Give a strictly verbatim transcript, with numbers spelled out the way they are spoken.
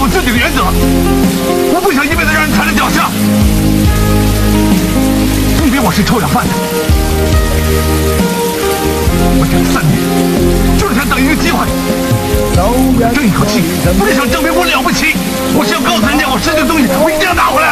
自己的原则，我不想一辈子让人踩在脚下。你以为我是臭要饭的？我忍了三年，就是想等一个机会，争一口气，不是想证明我了不起，我是要告诉人家我失去的东西，我一定要拿回来。